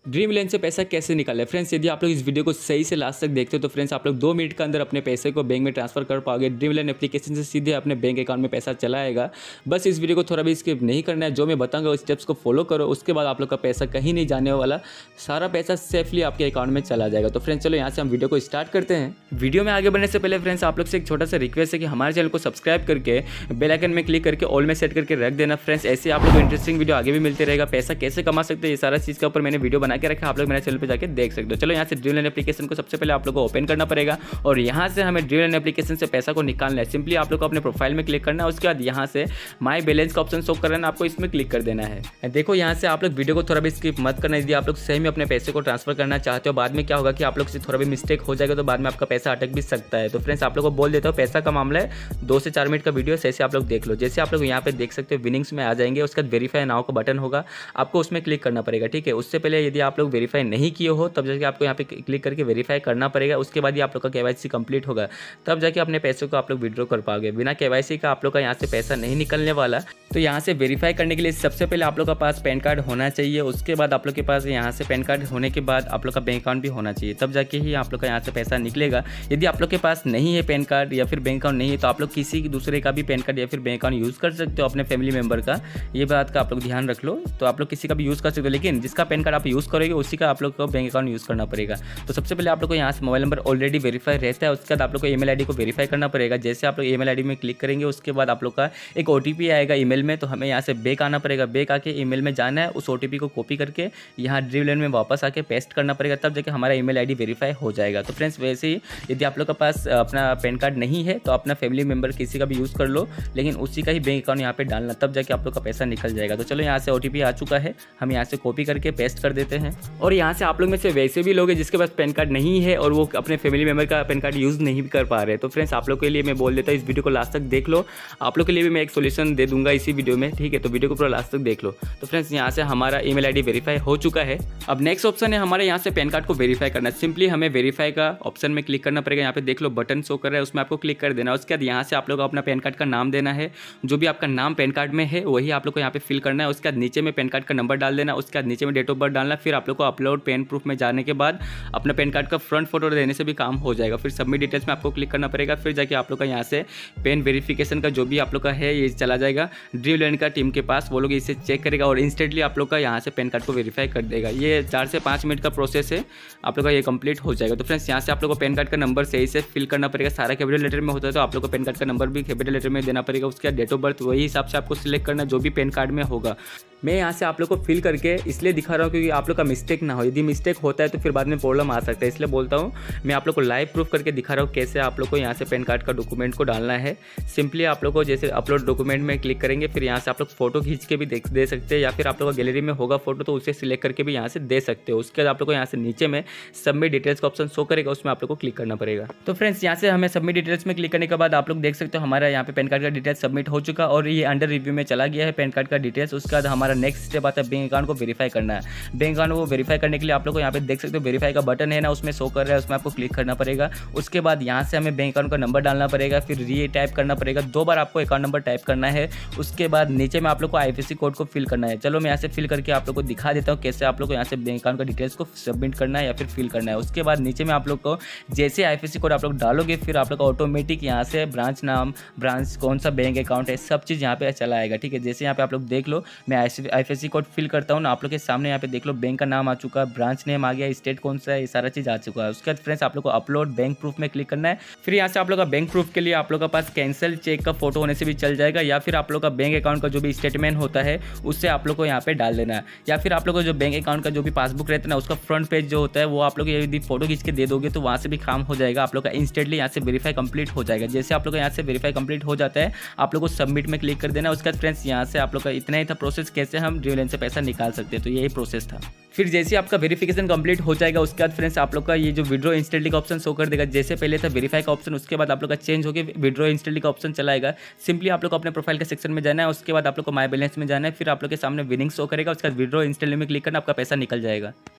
Dream land से पैसा कैसे निकालें फ्रेंड्स, यदि आप लोग इस वीडियो को सही से लास्ट तक देखते हो तो फ्रेंड्स आप लोग 2 मिनट के अंदर अपने पैसे को बैंक में ट्रांसफर कर पाओगे। ड्रीम लैंड एप्लीकेशन से सीधे अपने बैंक अकाउंट में पैसा चला आएगा। बस इस वीडियो को थोड़ा भी स्किप नहीं करना है, जो मैं बताऊंगा उस स्टेप्स को फॉलो करो, उसके बाद आप लोग का पैसा कहीं नहीं जाने वाला, सारा पैसा सेफली आपके अकाउंट में चला जाएगा। तो फ्रेंड्स चलो यहाँ से हम वीडियो को स्टार्ट करते हैं। वीडियो में आगे बढ़ने से पहले फ्रेंड्स आप लोग से एक छोटा सा रिक्वेस्ट है कि हमारे चैनल को सब्सक्राइब करके बेल आइकन में क्लिक करके ऑल में सेट करके रख देना फ्रेंड्स। ऐसे आप लोग को इंटरेस्टिंग वीडियो आगे भी मिलते रहेगा। पैसा कैसे कमा सकते हैं ये सारा चीज़ के ऊपर मैंने वीडियो बना के रखा है, आप लोग मेरे चैनल पर जाकर देख सकते हो। चलो यहाँ से ड्रीम लैंड एप्लीकेशन को सबसे पहले आप लोग को ओपन करना पड़ेगा और यहाँ से हमें ड्रीम लैंड एप्लीकेशन से पैसा को निकालना है। सिंपली आप लोग को अपने प्रोफाइल में क्लिक करना है, उसके बाद यहाँ से माई बैलेंस का ऑप्शन शो कर रहा है, आपको इसमें क्लिक कर देना है। देखो यहाँ से आप लोग वीडियो को थोड़ा भी स्किप मत करना। यदि आप लोग सही में अपने पैसे को ट्रांसफर करना चाहते हो, बाद में क्या होगा कि आप लोग से थोड़ा भी मिस्टेक हो जाएगा तो बाद में आपका पैसा अटक भी सकता है। तो फ्रेंड्स आप लोग को बोल देता हूँ, पैसा का मामला है 2 से 4 मिनट का वीडियो है, ऐसे आप लोग देख लो। जैसे आप लोग यहाँ पे देख सकते हो विनिंग्स में आ जाएंगे, उसके बाद वेरीफाई नाउ का बटन होगा, आपको उसमें क्लिक करना पड़ेगा। ठीक है, उससे पहले यदि आप लोग वेरीफाई नहीं किए हो तब जाके आपको यहाँ पे क्लिक करके वेरीफाई करना पड़ेगा। उसके बाद ही आप लोग का केवाईसी कंप्लीट होगा, तब जाके अपने पैसे को आप लोग विड्रॉ कर पाओगे। बिना केवाईसी का आप लोग का यहाँ से पैसा नहीं निकलने वाला। तो यहाँ से वेरीफाई करने के लिए सबसे पहले आप लोग का पास पैन कार्ड होना चाहिए। उसके बाद आप लोग के पास यहाँ से पैन कार्ड होने के बाद आप लोग का बैंक अकाउंट भी होना चाहिए, तब जाके ही आप लोग का यहाँ से पैसा निकलेगा। यदि आप लोग के पास नहीं है पैन कार्ड या फिर बैंक अकाउंट नहीं है तो आप लोग किसी दूसरे का भी पैन कार्ड या फिर बैंक अकाउंट यूज़ कर सकते हो अपने फैमिली मेंबर का। ये बात का आप लोग ध्यान रख लो। तो आप लोग किसी का भी यूज़ कर सकते हो, लेकिन जिसका पैन कार्ड आप यूज़ करोगे उसी का आप लोग को बैंक अकाउंट यूज़ करना पड़ेगा। तो सबसे पहले आप लोग को यहाँ से मोबाइल नंबर ऑलरेडी वेरीफाई रहता है, उसके बाद आप लोग को ईमेल आईडी को वेरीफाई करना पड़ेगा। जैसे आप लोग ईमेल आईडी में क्लिक करेंगे उसके बाद आप लोग का एक ओटीपी आएगा ईमेल में, तो हमें यहाँ से बैक आना पड़ेगा। बैक आके ईमेल में जाना है, उस ओटीपी को कॉपी करके यहाँ ड्रीम लैंड में वापस आके पेस्ट करना पड़ेगा, तब जाके हमारा ईमेल आईडी वेरीफाई हो जाएगा। तो फ्रेंड्स वैसे ही यदि आप लोग के पास अपना पैन कार्ड नहीं है तो अपना फैमिली मेंबर किसी का भी यूज़ कर लो, लेकिन उसी का ही बैंक अकाउंट यहाँ पे डालना, तब जाके आप लोग का पैसा निकल जाएगा। तो चलो यहाँ से ओटीपी आ चुका है, हम यहाँ से कॉपी करके पेस्ट कर देते हैं। और यहाँ से आप लोग में से वैसे भी लोग हैं जिसके पास पैन कार्ड नहीं है और वो अपने फैमिली मेंबर का पैन कार्ड यूज़ नहीं कर पा रहे, तो फ्रेंड्स आप लोग के लिए मैं बोल देता हूँ इस वीडियो को लास्ट तक देख लो। आप लोग के लिए भी मैं एक सोल्यूशन दे दूंगा इसी वीडियो में, ठीक है, तो वीडियो को पूरा लास्ट तक देख लो। तो फ्रेंड्स यहाँ से हमारा ईमेल आईडी वेरीफाई हो चुका है। अब नेक्स्ट ऑप्शन है हमारे यहाँ से पैन कार्ड को वेरीफाई करना। सिंपली हमें वेरीफाई का ऑप्शन में क्लिक करना पड़ेगा। यहाँ पे देख लो बटन शो कर रहा है, उसमें आपको क्लिक कर देना है। उसके बाद यहाँ से आप लोग अपना पैन कार्ड का नाम देना है, जो भी आपका नाम पैन कार्ड में है वही आप लोग को यहाँ पे फिल करना है। उसके बाद नीचे में पैन कार्ड का नंबर डाल देना, उसके बाद नीचे में डेट ऑफ बर्थ डालना। फिर आप लोग को अपलोड पेन प्रूफ में जाने के बाद अपना पैन कार्ड का फ्रंट फोटो देने से भी काम हो जाएगा। फिर सबमिट डिटेल्स में आपको क्लिक करना पड़ेगा, फिर जाके आप लोग का यहाँ से पेन वेरिफिकेशन का जो भी आप लोग का है ये चला जाएगा ड्रीम लैंड का टीम के पास, वो लोग इसे चेक करेगा और इंस्टेंटली आप लोग का यहाँ से पैन कार्ड को वेरीफाई कर देगा। ये 4 से 5 मिनट का प्रोसेस है, आप लोग का ये कंप्लीट हो जाएगा। तो फ्रेंड्स यहाँ से आप लोग को पैन कार्ड का नंबर सही से फिल करना पड़ेगा। सारा कैपिटल लेटर में होता है तो आप लोग को पैन कार्ड का नंबर भी कैपिटल लेटर में देना पड़ेगा। उसके बाद डेट ऑफ बर्थ वही हिसाब से आपको सिलेक्ट करना जो भी पैन कार्ड में होगा। मैं यहाँ से आप लोग को फिल करके इसलिए दिखा रहा हूँ क्योंकि आप लोग का मिस्टेक ना हो। यदि मिस्टेक होता है तो फिर बाद में प्रॉब्लम आ सकता है, इसलिए बोलता हूँ मैं आप लोग को लाइव प्रूफ करके दिखा रहा हूँ कैसे आप लोग को यहाँ से पैन कार्ड का डॉक्यूमेंट को डालना है। सिंपली आप लोग को जैसे अपलोड डॉक्यूमेंट में क्लिक करेंगे, फिर यहाँ से आप लोग फोटो खींच के भी दे सकते हैं, या फिर आप लोग का गैलरी में होगा फोटो तो उसे सिलेक्ट करके भी यहाँ से दे सकते हो। उसके बाद आप लोग को यहाँ से नीचे में सबमिट डिटेल्स का ऑप्शन शो करेगा, उसमें आप लोग को क्लिक करना पड़ेगा। तो फ्रेंड्स यहाँ से हमें सबमिट डिटेल्स में क्लिक करने के बाद आप लोग देख सकते हो हमारा यहाँ पे पैन कार्ड का डिटेल्स सबमिट हो चुका और ये अंडर रिव्यू में चला गया है पैन कार्ड का डिटेल्स। उसके बाद हमारा नेक्स्ट स्टेप आता है बैंक अकाउंट को वेरीफाई करना है। बैंक अकाउंट को वेरीफाई करने के लिए आप लोग को यहाँ पे देख सकते हो वेरीफाई का बटन है ना, उसमें शो कर रहा है, उसमें आपको क्लिक करना पड़ेगा। उसके बाद यहाँ से हमें बैंक अकाउंट का नंबर डालना पड़ेगा, फिर री टाइप करना पड़ेगा, 2 बार आपको अकाउंट नंबर टाइप करना है। उसके बाद नीचे में आप लोग को आईएफएससी कोड को फिल करना है। चलो मैं यहाँ से फिल करके आप लोग को दिखा देता हूँ कैसे आप लोग को यहाँ से बैंक अकाउंट का डिटेल्स को सबमिट करना है या फिर फिल करना है। उसके बाद नीचे में आप लोग को जैसे आईएफएससी कोड आप लोग डालोगे फिर आप लोग का ऑटोमेटिक यहाँ से ब्रांच नाम, ब्रांच कौन सा बैंक अकाउंट है, सब चीज़ यहाँ पे चला आएगा। ठीक है, जैसे यहाँ पे आप लोग देख लो मैं आईएफएससी कोड फिल करता हूँ ना, आप लोग के सामने यहाँ पे देख लो बैंक का नाम आ चुका है, ब्रांच नेम आ गया, स्टेट कौन सा है, ये सारा चीज़ आ चुका है। उसके बाद फ्रेंड्स आप लोग को अपलोड बैंक प्रूफ में क्लिक करना है। फिर यहाँ से आप लोग का बैंक प्रूफ के लिए आप लोग का पास कैंसिल चेक का फोटो होने से भी चल जाएगा, या फिर आप लोग का बैंक अकाउंट का जो भी स्टेटमेंट होता है उससे आप लोग को यहाँ पे डाल देना है, या फिर आप लोग को जो बैंक अकाउंट का जो भी पासबुक रहता है ना उसका फ्रंट पेज जो होता है वो आप लोग यदि फोटो खींच के दे दोगे तो वहाँ से भी काम हो जाएगा। आप लोग का इंस्टेंटली यहाँ से वेरीफाई कंप्लीट हो जाएगा। जैसे आप लोग का यहाँ से वेरीफाई कंप्लीट हो जाता है आप लोग को सबमिट में क्लिक कर देना है। उसके बाद फ्रेंड्स यहाँ से आप लोग का इतना ही था प्रोसेस, कैसे हम ड्रीम लैंड से पैसा निकाल सकते हैं, तो यही प्रोसेस था। फिर जैसे आपका वेरिफिकेशन कंप्लीट हो जाएगा उसके बाद फ्रेंड्स आप लोग का ये जो विड्रॉ इंस्टेंटली का ऑप्शन शो कर देगा। जैसे पहले था वेरीफाई का ऑप्शन, उसके बाद आप लोग का चेंज होकर विड्रॉ इंस्टेंटली का ऑप्शन चलाएगा। सिंपली आप लोग को अपने प्रोफाइल के सेक्शन में जाना है, उसके बाद आप लोग को माय बैलेंस में जाना है, फिर आप लोग के सामने विनिंग शो करेगा, उसके बाद विड्रॉ इंस्टेंटली में क्लिक करना, आपका पैसा निकल जाएगा।